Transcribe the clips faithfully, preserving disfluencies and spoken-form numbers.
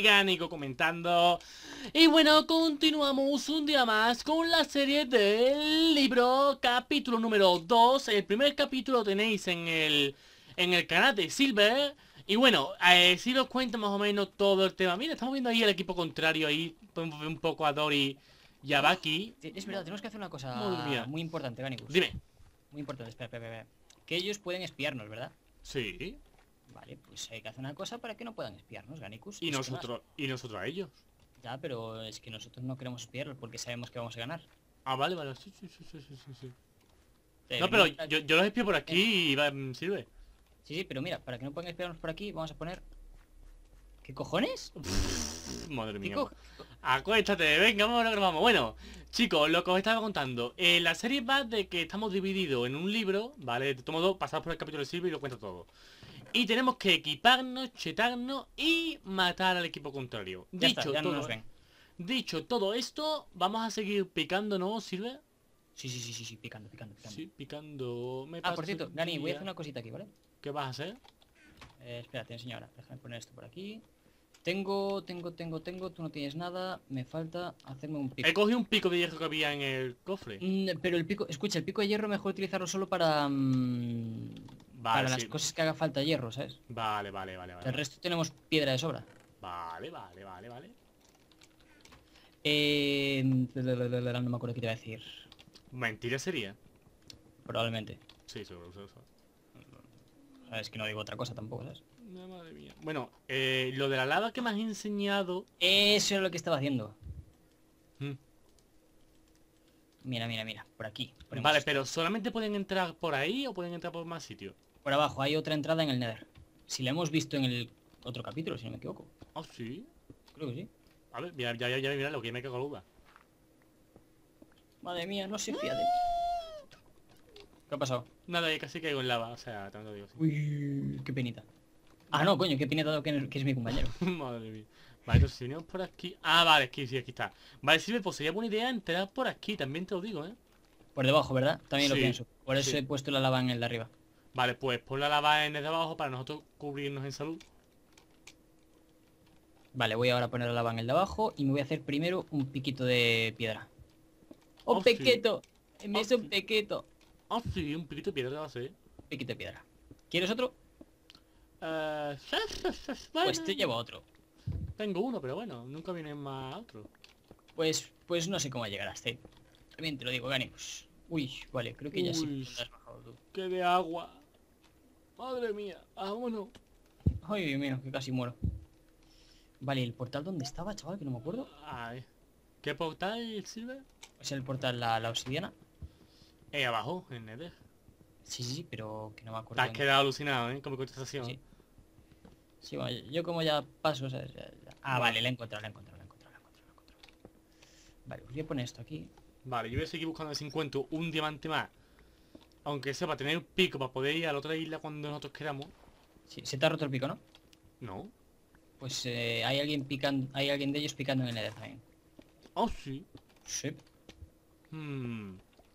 aquí Gánico comentando. Y bueno, continuamos un día más con la serie del libro, capítulo número dos. El primer capítulo lo tenéis en el, en el canal de Silver. Y bueno, eh, si os cuento más o menos todo el tema. Mira, estamos viendo ahí el equipo contrario, ahí podemos ver un poco a Dori y a Baki. Es verdad, tenemos que hacer una cosa Madre mía. muy importante, Gánicus. Dime. Muy importante, espera, espera, espera. Que ellos pueden espiarnos, ¿verdad? Sí. Vale, pues hay que hacer una cosa para que no puedan espiarnos, Gánicus. Y Es que nosotros, y nosotros a ellos. no- Ya, pero es que nosotros no queremos espiarlos porque sabemos que vamos a ganar. Ah, vale, vale, sí, sí, sí, sí, sí, sí, sí. Te No, pero venimos- yo, yo los espío por aquí y va, mm, sirve. Sí, sí, pero mira, para que no puedan espiarnos por aquí, vamos a poner... ¿Qué cojones? Madre ¿Qué mía. co- Acuéstate, venga, vamos a lo que vamos. Bueno, chicos, lo que os estaba contando. Eh, la serie va de que estamos divididos en un libro, ¿vale? De todo modo, pasamos por el capítulo de Silver y lo cuento todo. Y tenemos que equiparnos, chetarnos y matar al equipo contrario. Ya Dicho está, ya no todo, nos ven. dicho todo esto, vamos a seguir picando, ¿no, Silver? Sí, sí, sí, sí, sí, picando, picando, picando. Sí, picando. Me Ah, por paso cierto, el Dani, voy a día. hacer una cosita aquí, ¿vale? ¿Qué vas a hacer? Eh, espera, te enseño ahora. Déjame poner esto por aquí. Tengo, tengo, tengo, tengo, tú no tienes nada. Me falta hacerme un pico. He cogido un pico de hierro que había en el cofre. Mm, pero el pico, escucha, el pico de hierro mejor utilizarlo solo para... mm, Vale, para sí. las cosas que haga falta hierro, ¿sabes? Vale, vale, vale, vale. El resto tenemos piedra de sobra. Vale, vale, vale, vale. Eh... No me acuerdo qué te iba a decir. Mentira sería. Probablemente. Sí, seguro, seguro, seguro. Es que no digo otra cosa tampoco, ¿sabes? No, madre mía. Bueno, eh, lo de la lava que me has enseñado. Eso es lo que estaba haciendo. Hmm. Mira, mira, mira. Por aquí. ponemos Vale, esto. pero ¿solamente pueden entrar por ahí o pueden entrar por más sitios? Por abajo hay otra entrada en el Nether. Si la hemos visto en el otro capítulo, si no me equivoco. Ah, sí. Creo que sí. A ver, ya, ya, ya, ya, mira lo que me cago en la duda. Madre mía, no se fía de... ¿Qué ha pasado? Nada, ya casi caigo en lava, o sea, tanto digo así. Uy, qué penita. Ah, no, coño, qué penita que, que es mi compañero. Madre mía. Vale, entonces si venimos por aquí. Ah, vale, aquí sí, aquí está. Vale, Silver, pues sería buena idea entrar por aquí, también te lo digo, ¿eh? Por debajo, ¿verdad? También lo Sí, pienso. Por eso sí. he puesto la lava en el de arriba. Vale, pues pon la lava en el de abajo para nosotros cubrirnos en salud. Vale, voy ahora a poner la lava en el de abajo y me voy a hacer primero un piquito de piedra. ¡Un Oh, sí. pequeto! Me Oh, hizo un sí. pequeto. Ah, sí, un piquito de piedra va a ser. Piquito de piedra. ¿Quieres otro? Eh, Pues bueno, te llevo otro. tengo uno, pero bueno, nunca viene más otro. Pues, pues no sé cómo llegaste. También te lo digo, Gani. Pues... Uy, vale, creo que ya sí Uy. te lo has bajado tú. ¡Qué de agua! Madre mía, vámonos. Ay, Dios mío, que casi muero. Vale, ¿el portal dónde estaba, chaval? Que no me acuerdo. Ay. ¿Qué portal sirve? Es el portal, la, la obsidiana. Eh, abajo, en Nether. Sí, sí, sí, pero que no me Te acuerdo. has dónde. quedado alucinado, ¿eh? Como contestación. Sí. Sí, bueno, yo como ya paso, ¿sabes? Ya- ya- Ah, vale, la he encontrado, la he encontrado, la he encontrado, la he encontrado, la he encontrado. Vale, pues voy a poner esto aquí. Vale, yo voy a seguir buscando a ver si encuentro un diamante más. Aunque sea para tener un pico para poder ir a la otra isla cuando nosotros queramos. Sí, se te ha roto el pico, ¿no? No. Pues eh, hay alguien picando, hay alguien de ellos picando en el Nether también. Oh, sí. Sí. Hmm.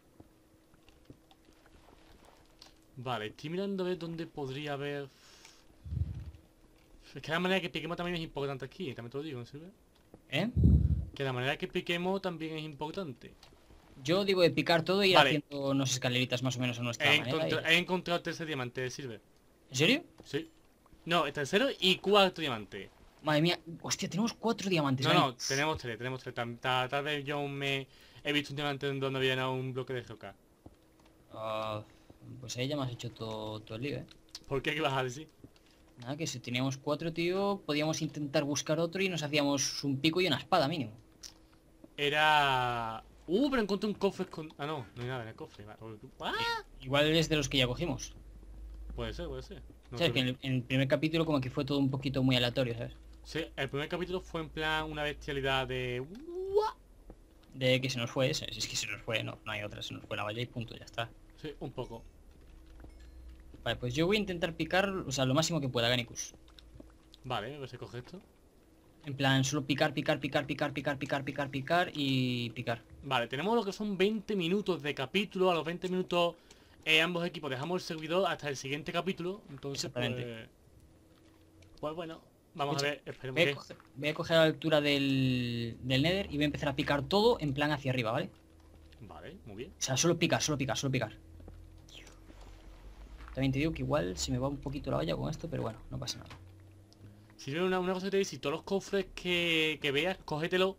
Vale, estoy mirando a ver dónde podría haber... Es que la manera que piquemos también es importante aquí, también te lo digo, ¿no sirve? ¿Eh? Que la manera que piquemos también es importante. Yo digo de picar todo y ir Vale. haciendo unas escaleritas más o menos a nuestra He, manera. encontra- y- he encontrado el tercer diamante, ¿sirve? ¿En serio? Sí. No, el tercero y cuarto diamante. Madre mía, hostia, tenemos cuatro diamantes. No, Gani. no, tenemos tres, tenemos tres. Tal, tal- tal vez yo me he visto un diamante en donde había un bloque de roca. Ah, pues ahí ya me has hecho todo, todo el lío, ¿eh? ¿Por qué? ¿Qué vas a decir? Nada, que si teníamos cuatro, tío, podíamos intentar buscar otro y nos hacíamos un pico y una espada mínimo. Era... Uh, pero encontré un cofre con... Ah, no, no hay nada en el cofre. Vale. ¡Ah! Igual es de los que ya cogimos. Puede ser, puede ser. No ¿Sabes? sé. Que en el, en el primer capítulo como que fue todo un poquito muy aleatorio, ¿sabes? Sí, el primer capítulo fue en plan una bestialidad de... ¡Uah! De que se nos fue ese. Si es que se nos fue, no, no hay otra, se nos fue la valla y punto, ya está. Sí, un poco. Vale, pues yo voy a intentar picar, o sea, lo máximo que pueda, Ganicus. Vale, a ver si coge esto. En plan, solo picar, picar, picar, picar, picar, picar, picar, picar y picar. Vale, tenemos lo que son veinte minutos de capítulo. A los veinte minutos eh, ambos equipos dejamos el servidor hasta el siguiente capítulo. Entonces, Exactamente. pues... Pues bueno, Vamos Escucha, a ver, esperemos Voy a, que... coger, voy a coger la altura del, del Nether y voy a empezar a picar todo en plan hacia arriba, ¿vale? Vale, muy bien. O sea, solo picar, solo picar, solo picar. También te digo que igual se me va un poquito la olla con esto, pero bueno, no pasa nada. Si no, una, una cosa que te digo, si todos los cofres que, que veas, cógetelo.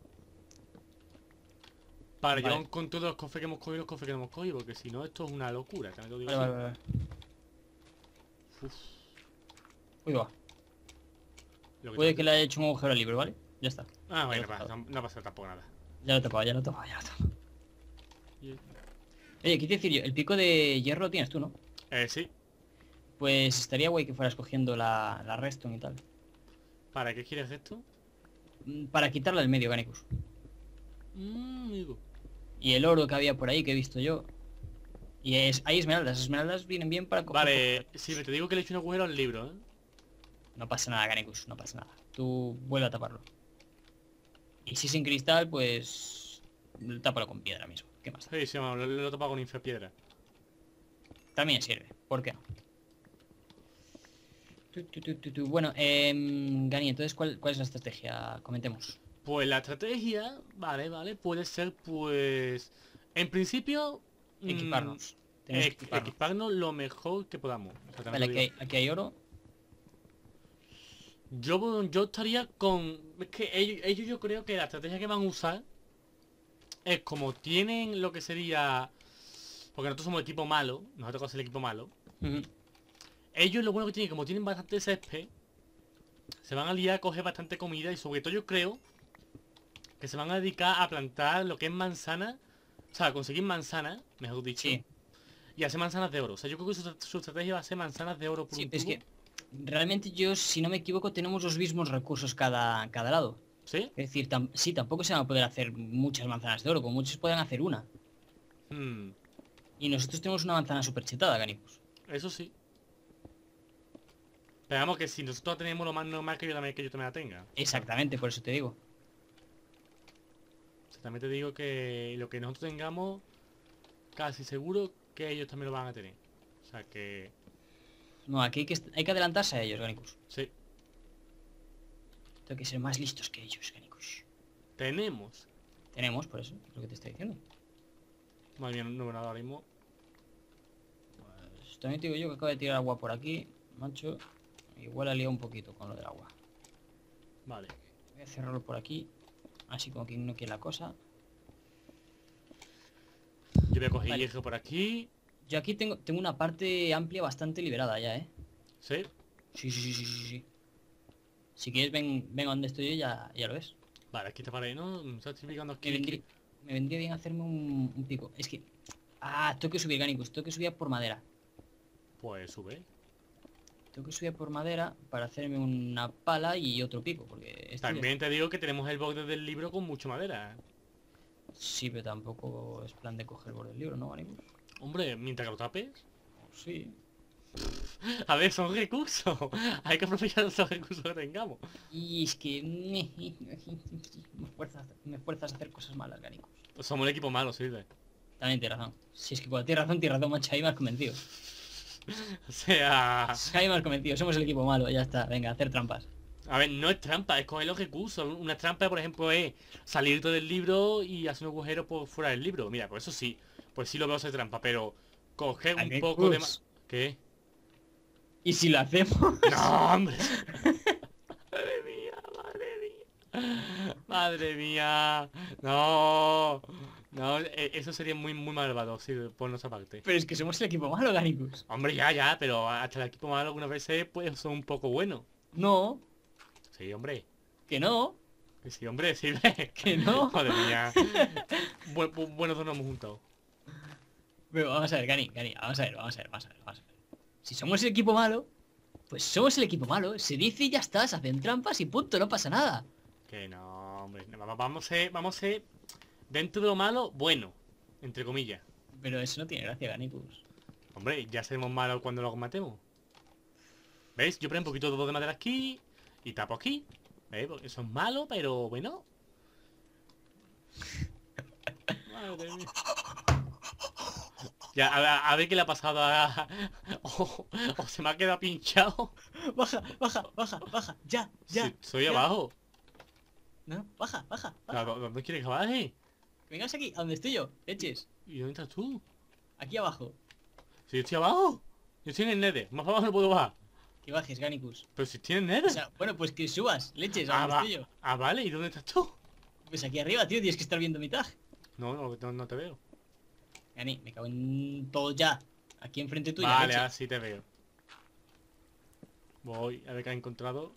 Para Vale. llevar con todos los cofres que hemos cogido y los cofres que no hemos cogido, porque si no, esto es una locura. También te lo digo Vale, así. vale, vale. Uf, Uy, va. lo que Puede te- que le haya hecho un agujero al libro, ¿vale? Ya está. Ah, bueno, Ya lo he va, no, no pasa tampoco nada. Ya lo he tocado, ya lo he tocado, ya lo he tocado. Y- Oye, ¿qué te decir yo? El pico de hierro lo tienes tú, ¿no? Eh, sí. Pues estaría guay que fueras cogiendo la, la redstone y tal. ¿Para qué quieres esto? Mm, Para quitarla del medio, Ganicus. Mmm, amigo. Y el oro que había por ahí que he visto yo. Y es, hay esmeraldas, las esmeraldas vienen bien para coger. Vale, sí, pero te digo que le he hecho un agujero al libro, ¿eh? No pasa nada, Ganicus, no pasa nada. Tú vuelve a taparlo. Y si es en cristal, pues... tápalo con piedra mismo. ¿Qué más da? Sí, sí, vamos, lo, lo he topado con infrapiedra. También sirve, ¿por qué no? Tu, tu, tu, tu, tu. Bueno, eh, Gani, entonces, ¿cuál, ¿cuál es la estrategia? Comentemos. Pues la estrategia, vale, vale, puede ser pues... En principio... mm, Equiparnos. Tenemos que equ- equiparnos. equiparnos lo mejor que podamos. O sea, también Vale, te aquí digo. hay, aquí hay oro. Yo, yo estaría con... Es que ellos, ellos yo creo que la estrategia que van a usar es como tienen lo que sería... Porque nosotros somos el equipo malo, nos ha tocado ser el equipo malo. Ujú. Ellos lo bueno que tienen, como tienen bastante césped, se van a liar a coger bastante comida y sobre todo yo creo que se van a dedicar a plantar lo que es manzana, o sea, a conseguir manzanas, mejor dicho, Sí. y hacer manzanas de oro. O sea, yo creo que su, su estrategia va a ser manzanas de oro por Sí, un es tubo. que realmente yo, si no me equivoco, tenemos los mismos recursos cada, cada lado. ¿Sí? Es decir, tam- sí, tampoco se van a poder hacer muchas manzanas de oro, como muchos pueden hacer una. Hmm, Y nosotros tenemos una manzana super chetada, Ganicus. eso sí. Pero vamos que si nosotros tenemos lo más normal que yo también que yo también la tenga. Exactamente, por eso te digo. O sea, también te digo que lo que nosotros tengamos, casi seguro que ellos también lo van a tener. O sea que... No, aquí hay que, est- hay que adelantarse a ellos, Ganicus. Sí. Tengo que ser más listos que ellos, Ganicus. Tenemos. Tenemos, por eso, es lo que te estoy diciendo. Madre mía, no veo nada ahora mismo. Pues también te digo yo que acabo de tirar agua por aquí, macho. Igual ha liado un poquito con lo del agua. Vale. Voy a cerrarlo por aquí. Así como quien no quiere la cosa. Yo voy a coger Vale. hierro por aquí. Yo aquí tengo, tengo una parte amplia bastante liberada ya, ¿eh? ¿Sí? Sí, sí, sí, sí, sí, sí. Si quieres, ven, ven a donde estoy yo, ya, ya lo ves. Vale, aquí está para ahí, ¿no? Me está explicando Me aquí. vendría, me vendría bien hacerme un, un pico. Es que... Ah, tengo que subir, Ganicus. Tengo que subir por madera. Pues sube. Tengo que subir por madera para hacerme una pala y otro pico, porque... este- También te digo que tenemos el borde del libro con mucha madera. Sí, pero tampoco es plan de coger por el libro, ¿no, Ganicus? Hombre, mientras que lo tapes. Sí. A ver, son recursos. Hay que aprovechar esos recursos que tengamos. Y es que... Me fuerzas, me fuerzas a hacer cosas malas, Ganicus. Somos el equipo malo, sirve. También tienes razón. Si es que cuando tienes razón, tienes razón, macho. Ahí me has convencido. O sea... Ahí me has convencido. Somos el equipo malo. Ya está. Venga, hacer trampas. A ver, no es trampa, es coger los recursos. Una trampa, por ejemplo, es salirte del libro y hacer un agujero por fuera del libro. Mira, pues eso sí. Pues sí lo veo ser trampa, pero... Coger un Ganicus. poco de más... ¿Qué? ¿Y si lo hacemos? ¡No, hombre! ¡Madre mía, madre mía! ¡Madre mía! ¡No! No, e- eso sería muy, muy malvado, sí, por nuestra parte. Pero es que somos el equipo malo, Ganicus. Hombre, ya, ya, pero hasta el equipo malo algunas veces pues son un poco buenos. No, Sí, hombre. que no, Que sí, hombre, sí, ve. que no. Madre mía. Bu- bu- bueno, nos hemos juntado. Pero vamos a ver, Gani, Gani, vamos a ver, vamos a ver, vamos a ver, vamos a ver. Si somos el equipo malo, pues somos el equipo malo. Se dice y ya está, se hacen trampas y punto, no pasa nada. Que no, hombre. Va- Vamos a ser, vamos a ser, dentro de lo malo, bueno. Entre comillas. Pero eso no tiene gracia, Ganicus. Hombre, ya seremos malos cuando lo matemos. ¿Veis? Yo pongo un poquito de madera aquí y tapo aquí. ¿Veis? Porque eso es malo, pero bueno. Madre mía. Ya, a, ver- a ver qué le ha pasado a... O, o se me ha quedado pinchado. Baja, baja, baja, baja. Ya, ya. Sí, soy ya. abajo. No, baja, baja, ¿A baja. dó- ¿Dónde quieres que baje? Que vengas aquí, a donde estoy yo. Eches. ¿Y dónde estás tú? Aquí abajo. Si yo estoy abajo. Yo estoy en el Nether. Más abajo no puedo bajar. Que bajes, Ganicus. Pero si estoy en el Nether. O sea, bueno, pues que subas, leches, a ah, donde va- estoy yo. ah, vale. ¿Y dónde estás tú? Pues aquí arriba, tío, tienes que estar viendo mi tag. No, no, no, no te veo. Gani, me cago en todo ya. Aquí enfrente tuya, Vale, leche. así te veo. Voy a ver qué ha encontrado.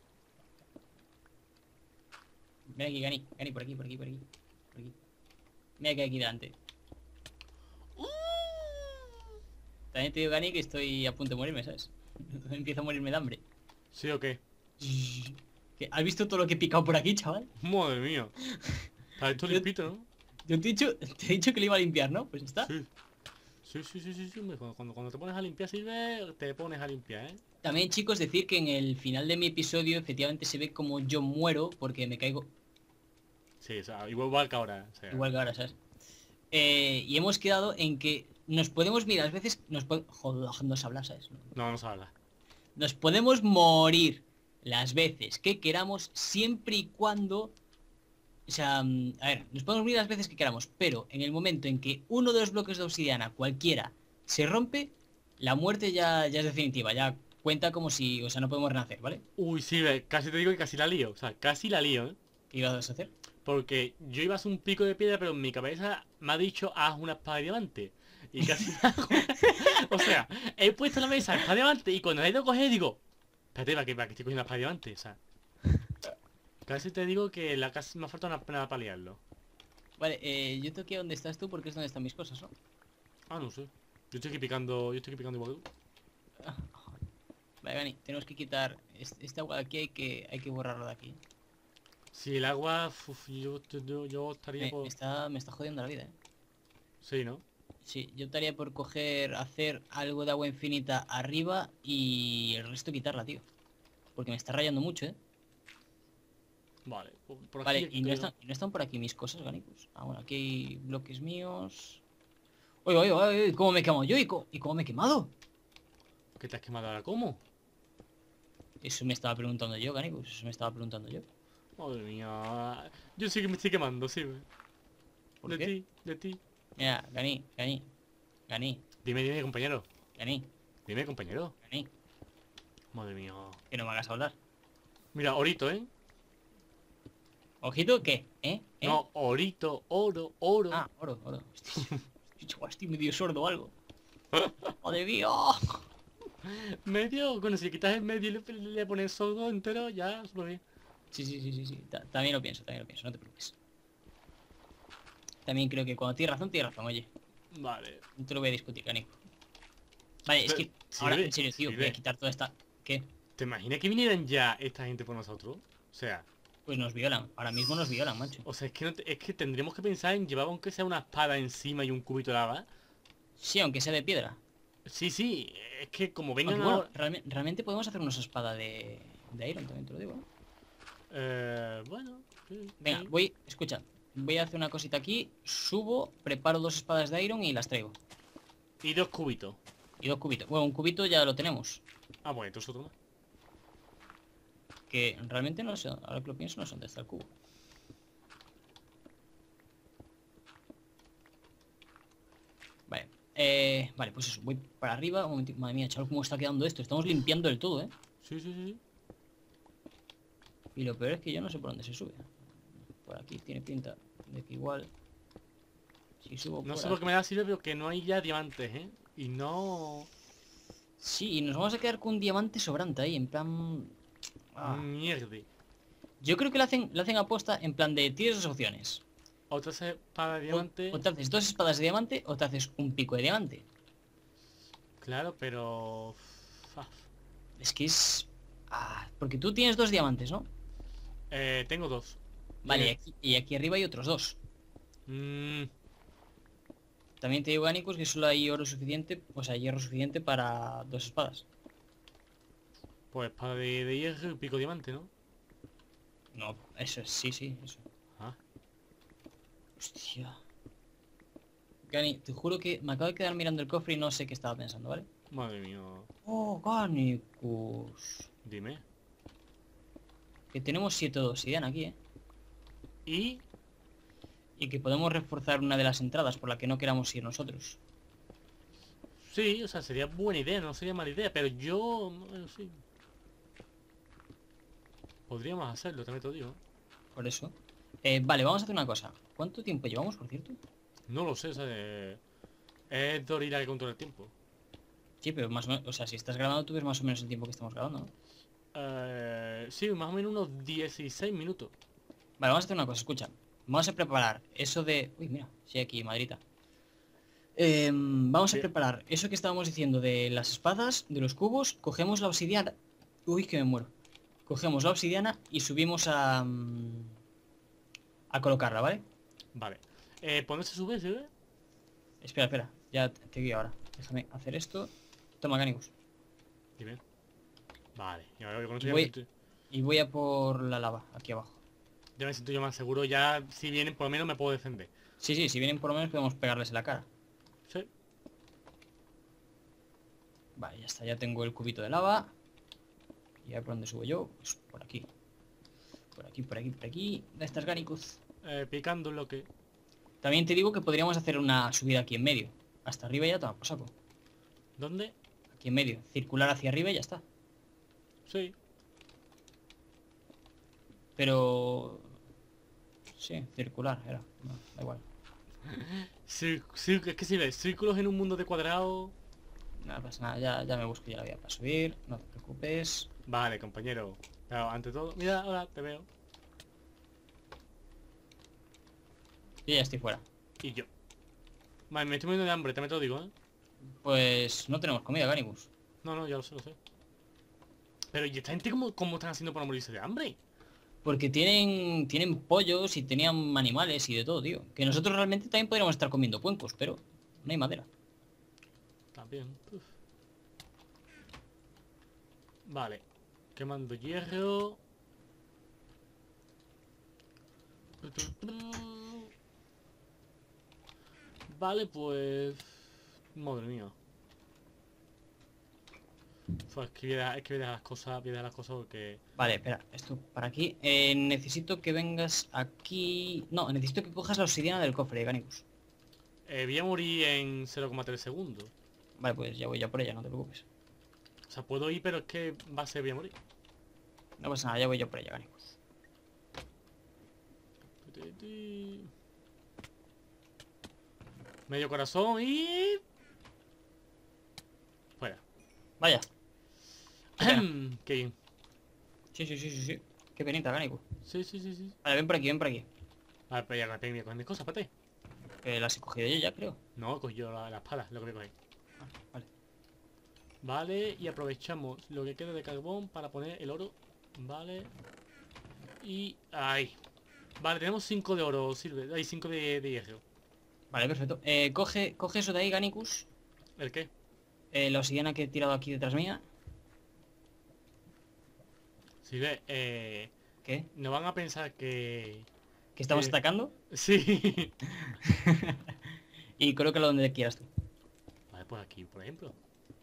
Ven aquí, Gani, Gani, por aquí, por aquí, por aquí. Por aquí. Mira que hay aquí delante. También te digo, Gani, que estoy a punto de morirme, ¿sabes? Empiezo a morirme de hambre. ¿Sí o qué? ¿Qué? ¿Has visto todo lo que he picado por aquí, chaval? Madre mía. Está esto Yo- limpito, ¿no? Yo te he dicho, te he dicho que lo iba a limpiar, ¿no? Pues ya está. Sí. Sí, sí, sí, sí, sí. hombre, Cuando, cuando, cuando te pones a limpiar sirve, te pones a limpiar, ¿eh? También, chicos, decir que en el final de mi episodio efectivamente se ve como yo muero porque me caigo Sí, o sea, igual, igual que ahora. O sea, igual que ahora, ¿sabes? Eh, y hemos quedado en que nos podemos mirar, a veces nos podemos... Joder, no se habla, ¿sabes? No, no se habla. Nos podemos morir las veces que queramos siempre y cuando... O sea, mm, a ver, nos podemos morir las veces que queramos, pero en el momento en que uno de los bloques de obsidiana, cualquiera, se rompe, la muerte ya, ya es definitiva, ya cuenta como si, o sea, no podemos renacer, ¿vale? Uy, sí, ve, casi te digo que casi la lío. O sea, casi la lío, ¿eh? ¿Qué ibas a hacer? Porque yo iba a hacer un pico de piedra, pero en mi cabeza me ha dicho haz una espada de diamante. Y casi me hago. O sea, he puesto en la mesa espada de diamante y cuando la he ido a coger digo, espérate, ¿para qué, para qué estoy cogiendo espada de diamante? O sea, casi te digo que la casi me ha faltado una pena para liarlo. Vale, eh, yo toqué donde estás tú porque es donde están mis cosas, ¿no? Ah, no sé. Yo estoy aquí picando, yo estoy aquí picando igual que tú. Vale, Gani, tenemos que quitar este, este agua de aquí, hay que, hay que borrarlo de aquí. Si el agua, uf, yo, yo, yo estaría Me, por... me está, me está jodiendo la vida, ¿eh? Sí, ¿no? Sí, yo estaría por coger, hacer algo de agua infinita arriba y el resto quitarla, tío. Porque me está rayando mucho, ¿eh? Vale, por por aquí Vale, y no creo- están, y no están por aquí mis cosas, Ganicus. Ah, bueno, aquí hay bloques míos. Oye, oye, oye, oye, ¿cómo me he quemado yo? ¿Y cómo, ¿Y cómo me he quemado? ¿Qué te has quemado ahora? ¿Cómo? Eso me estaba preguntando yo, Ganicus, eso me estaba preguntando yo. Madre mía. Yo sí que me estoy quemando, sí. ve. ¿Por De qué? ti, de ti. Mira, Gani, Gani, Gani, Dime, dime, compañero. Gani, Dime, compañero. Gani, Madre mía. que no me hagas hablar. Mira, orito, ¿eh? Ojito, ¿qué? ¿Eh? ¿Eh? No, orito, oro, oro. Ah, oro, oro. Hostia, chaval, estoy medio sordo o algo. ¡Madre mía! Medio, bueno, si quitas el medio y le, le pones todo entero, ya, súper bien. Sí, sí, sí, sí, sí. Ta- También lo pienso, también lo pienso, no te preocupes. También creo que cuando tienes razón, tienes razón, oye. Vale. No te lo voy a discutir, Canico. Vale, es Pero, que ahora, sirve, en serio, tío, voy sirve. a quitar toda esta... ¿Qué? ¿Te imaginas que vinieran ya esta gente por nosotros? O sea, Pues nos violan, ahora mismo nos violan, macho. o sea, es que, no te- es que tendríamos que pensar en llevar aunque sea una espada encima y un cubito de lava. Sí, aunque sea de piedra. Sí, sí, es que como Aunque, vengan bueno, ahora... realme- realmente podemos hacer una espada de, de Iron, también te lo digo, ¿no? Eh, bueno, sí, Venga, sí. voy, escucha. Voy a hacer una cosita aquí, subo, preparo dos espadas de Iron y las traigo. Y dos cubitos. Y dos cubitos. Bueno, un cubito ya lo tenemos. Ah, bueno, entonces otro más. Que realmente no sé, ahora que lo pienso, no sé dónde está el cubo. Vale. Eh, vale, pues eso, voy para arriba. Un momentito. Madre mía, chaval, cómo está quedando esto. Estamos limpiando del todo, ¿eh? Sí, sí, sí, sí. Y lo peor es que yo no sé por dónde se sube. Por aquí tiene pinta de que igual... Si subo No por sé por qué aquí- me da sirve, pero que no hay ya diamantes, ¿eh? Y no... Sí, y nos vamos a quedar con un diamante sobrante ahí, en plan... Ah. Mierde. Yo creo que lo hacen, lo hacen aposta en plan de tienes dos opciones. Otra espada de O, diamante. o te haces dos espadas de diamante o te haces un pico de diamante. Claro, pero... fa- Es que es... Ah, porque tú tienes dos diamantes, ¿no? Eh, tengo dos. Vale, y Eh, aquí, y aquí arriba hay otros dos. mm, También te digo, Ganicus, que solo hay oro suficiente, o sea, hierro suficiente para dos espadas. pues espada de, de hierro y pico diamante, ¿no? No, eso es, sí, sí, eso. Ah. Hostia. Gani, te juro que me acabo de quedar mirando el cofre y no sé qué estaba pensando, ¿vale? Madre mía. Oh, Garnicus. Dime. Que tenemos siete de obsidiana aquí, ¿eh? Y... Y que podemos reforzar una de las entradas por la que no queramos ir nosotros. Sí, o sea, sería buena idea, no sería mala idea, pero yo... Bueno, sí. Podríamos hacerlo, también te lo digo. Por eso. Eh, vale, vamos a hacer una cosa. ¿Cuánto tiempo llevamos, por cierto? No lo sé, o sea, eh, es Dorira que controla el tiempo. Sí, pero más o menos... O sea, si estás grabando tú ves más o menos el tiempo que estamos grabando, ¿no? Eh, sí, más o menos unos dieciséis minutos. Vale, vamos a hacer una cosa, escucha. Vamos a preparar eso de... Uy, mira, sí, aquí, Madrita. Eh, vamos a Sí. preparar eso que estábamos diciendo de las espadas, de los cubos. Cogemos la obsidiana. Uy, que me muero. Cogemos la obsidiana y subimos a... mm, a colocarla, ¿vale? Vale. Eh, ¿Ponerse sube, se ve? Espera, espera. Ya te te guío ahora. Déjame hacer esto. Toma, Canicus. Dime. Vale, y ahora con Y esto ya me voy, siento, y voy a por la lava, aquí abajo. ya me siento yo más seguro. Ya, si vienen, por lo menos me puedo defender. Sí, sí, si vienen por lo menos podemos pegarles en la cara. Sí. Vale, ya está, ya tengo el cubito de lava. ¿Y a por dónde subo yo? Pues por aquí. Por aquí, por aquí, por aquí. ¿Dónde estás, Garnicus? Eh, picando lo que... También te digo que podríamos hacer una subida aquí en medio. Hasta arriba y ya toma por saco. ¿Dónde? Aquí en medio. Circular hacia arriba y ya está. Sí. Pero... Sí, circular era. No, da igual. Sí, sí, es que si ves círculos en un mundo de cuadrado... No pasa nada, ya, ya me busco ya la vía para subir. No te preocupes. Vale, compañero. Pero ante todo... Mira, ahora te veo. Yo ya estoy fuera. Y yo. Vale, me estoy muriendo de hambre, también te lo digo, ¿eh? Pues no tenemos comida, Garnicus. No, no, ya lo sé, lo sé. Pero ¿y esta gente cómo, cómo están haciendo para morirse de hambre? Porque tienen, tienen pollos y tenían animales y de todo, tío. Que nosotros realmente también podríamos estar comiendo cuencos, pero no hay madera. También. Uf. Vale. Quemando hierro. Vale, pues... Madre mía. Fue, es que voy a dejar, es que voy a dejar las cosas, voy a dejar las cosas porque... Vale, espera, esto para aquí. Eh, necesito que vengas aquí... No, necesito que cojas la obsidiana del cofre, Ganicus. Eh, voy a morir en cero coma tres segundos. Vale, pues ya voy ya por ella, no te preocupes. O sea, puedo ir, pero es que va a ser voy a morir. No pasa nada, ya voy yo por ella, Ganicus. Medio corazón y... Fuera. Vaya. Qué pena. Qué bien. Sí, sí, sí, sí, sí. Qué penita, Ganicus. Sí, sí, sí, sí. Vale, ven por aquí, ven por aquí. A ver, pero ya, voy a coger mis cosas, espérate. Que las he cogido yo ya, creo. No, he cogido la, la espada, lo que voy a coger. Ah, vale. Vale, y aprovechamos lo que queda de carbón para poner el oro. Vale. Y... ahí. Vale, tenemos cinco de oro, sirve. Hay cinco de, de hierro. Vale, perfecto. Eh, coge, coge eso de ahí, Ganicus. ¿El qué? Eh, la obsidiana que he tirado aquí detrás mía. Sirve, eh... ¿Qué? no van a pensar que... ¿Que estamos Eh. atacando? Sí. Y colócalo donde quieras tú. Vale, pues aquí, por ejemplo.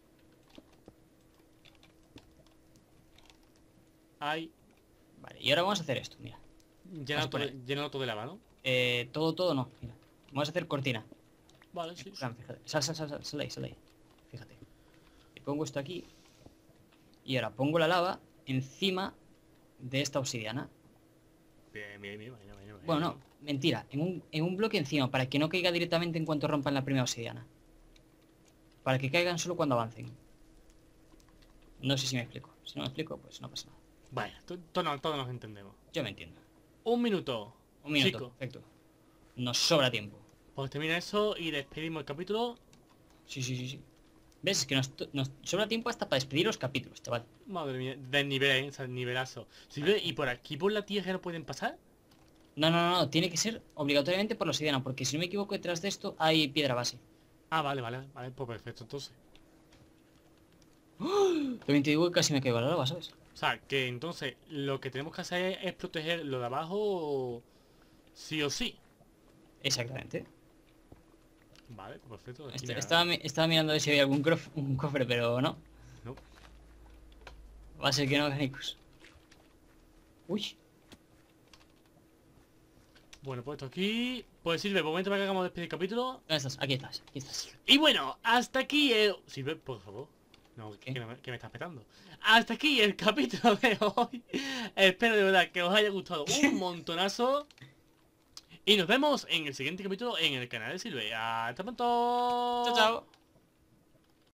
Hay... Vale, y ahora vamos a hacer esto, mira. Llenado todo, poner. de- llenado todo de lava, ¿no? Eh, todo, todo no, mira. Vamos a hacer cortina. Vale, sí. sí. Fran, fíjate. Sal, sal, sal, sal, sal de ahí, sal de ahí. Fíjate. Y pongo esto aquí. Y ahora pongo la lava encima de esta obsidiana. Bien, bien, bien, bien, bien, bien. Bueno, no, mentira. En un, en un bloque encima, para que no caiga directamente en cuanto rompan la primera obsidiana. Para que caigan solo cuando avancen. No sé si me explico. Si no me explico, pues no pasa nada. Vale, to- to- no, todos nos entendemos. Yo me entiendo. Un minuto. Un minuto, Chico, perfecto. Nos sobra tiempo. pues termina eso y despedimos el capítulo. Sí, sí, sí, sí. ¿Ves? Es que nos, nos sobra tiempo hasta para despedir los capítulos, chaval. Madre mía, del nivel, ¿eh? O sea, nivelazo. Si ve, y por aquí por la tierra no pueden pasar. No, no, no, no, tiene que ser obligatoriamente por la obsidiana, porque si no me equivoco, detrás de esto hay piedra base. Ah, vale, vale, vale, pues perfecto, entonces. También te digo que casi me caigo a la lava, ¿sabes? O sea, que entonces lo que tenemos que hacer es proteger lo de abajo sí o sí. Exactamente. Vale, pues perfecto. aquí Est- nada. estaba, mi- estaba mirando a ver si había algún crof- un cofre, pero no. No. Va a ser que no, canicos. Uy. Bueno, pues esto aquí... Pues sirve, por momento para que hagamos despedir el capítulo. ¿Dónde estás? Aquí estás, aquí estás. Y bueno, hasta aquí el... Sirve, por favor. No, ¿Qué? que, no me, que me estás petando. Hasta aquí el capítulo de hoy. Espero de verdad que os haya gustado un montonazo. Y nos vemos en el siguiente capítulo en el canal de Silve. Hasta pronto. Chao, chao.